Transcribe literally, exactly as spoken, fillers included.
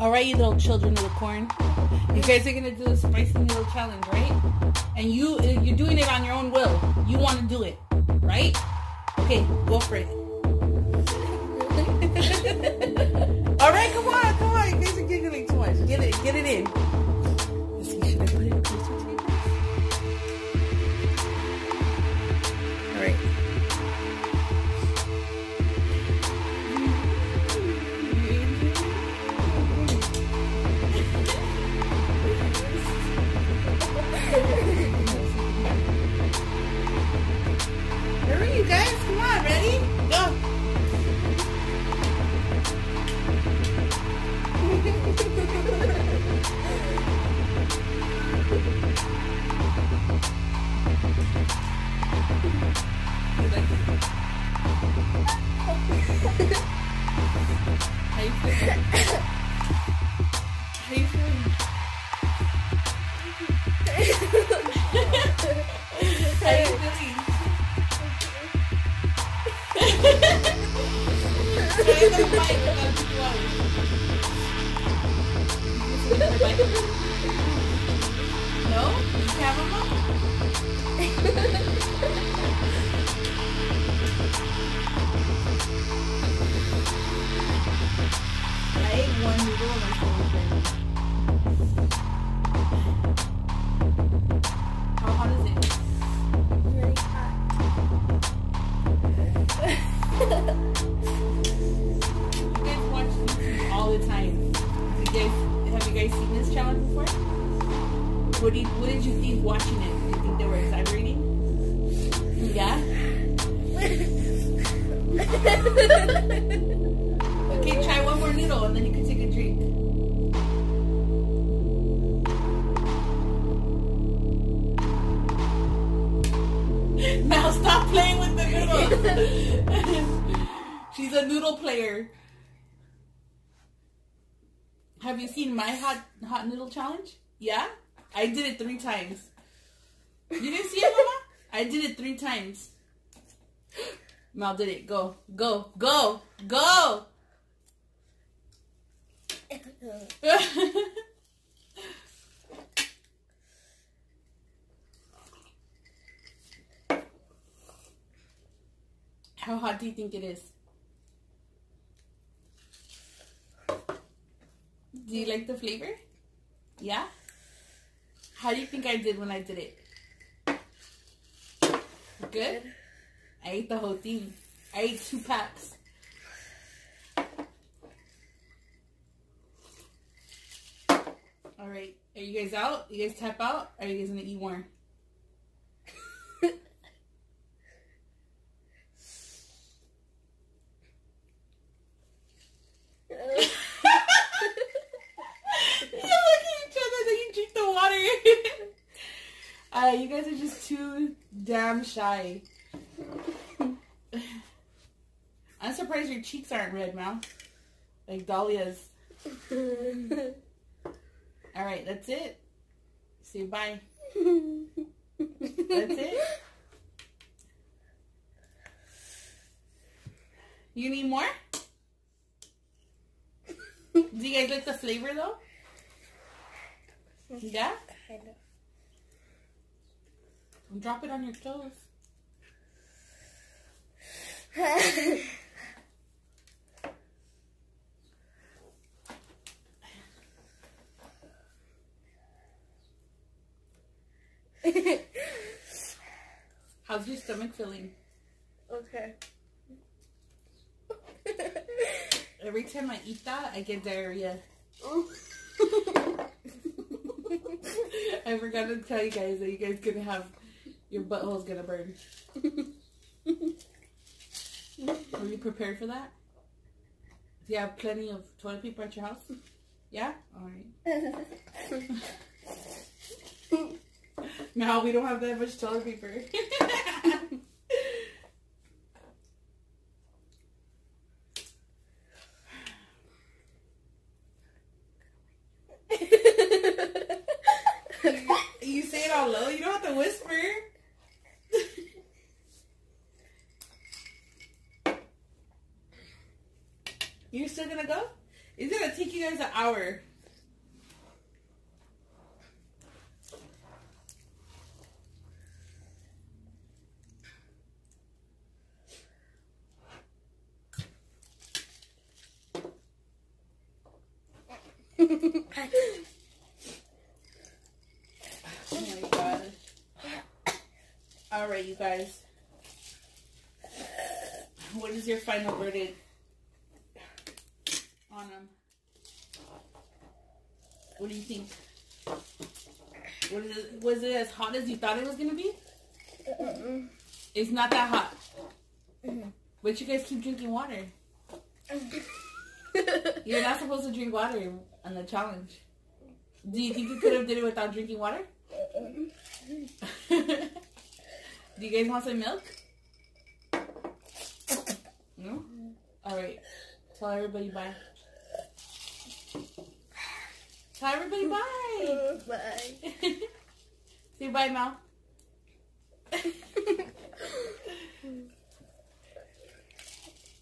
Alright, you little children of the corn. You guys are gonna do the spicy noodle challenge, right? And you, you're doing it on your own will. You want to do it, right? Okay, go for it. Alright, come on, come on. You guys are giggling too much. Get it, get it in. Let's see, should I put it closer to you? Alright. Hurry, you guys. Come on, ready? Go. How you feeling? How you feeling? How you feeling? Try the mic without two hours. No? You camera? I ate one noodle and my phone was burning. How hot is it? Really hot. You guys watch YouTube all the time. You guys, have you guys seen this challenge before? What did, what did you think watching it? Did you think they were exaggerating? Yeah? Okay, try one more noodle and then you can take a drink. Now stop playing with the noodles. She's a noodle player. Have you seen my hot hot noodle challenge? Yeah? I did it three times. You didn't see it, Mama? I did it three times. Mal did it. Go. Go. Go. Go. How hot do you think it is? Do you like the flavor? Yeah? How do you think I did when I did it? Good? I ate the whole thing. I ate two packs. Alright. Are you guys out? You guys tap out? Or are you guys going to eat more? Uh, you guys are just too damn shy. I'm surprised your cheeks aren't red, Mal. Like Dahlia's. Alright, that's it. Say bye. That's it. You need more? Do you guys like the flavor though? Yeah? Kind of. Don't drop it on your toes. How's your stomach feeling? Okay. Every time I eat that, I get diarrhea. I forgot to tell you guys that you guys gonna have your butthole's gonna burn. Are you prepared for that? Do you have plenty of toilet paper at your house? Yeah? Alright. No, we don't have that much toilet paper. You say it all low. You don't have to whisper. You still gonna go? Is it a to take you guys an hour. Oh my god. Alright, you guys. What is your final verdict on them? What do you think? Was it, was it as hot as you thought it was going to be? Mm-mm. It's not that hot. Mm-hmm. But you guys keep drinking water. You're not supposed to drink water on the challenge. Do you think you could have did it without drinking water? Do you guys want some milk? No? Alright. Tell everybody bye. Tell everybody bye. Bye. Say bye, Mal.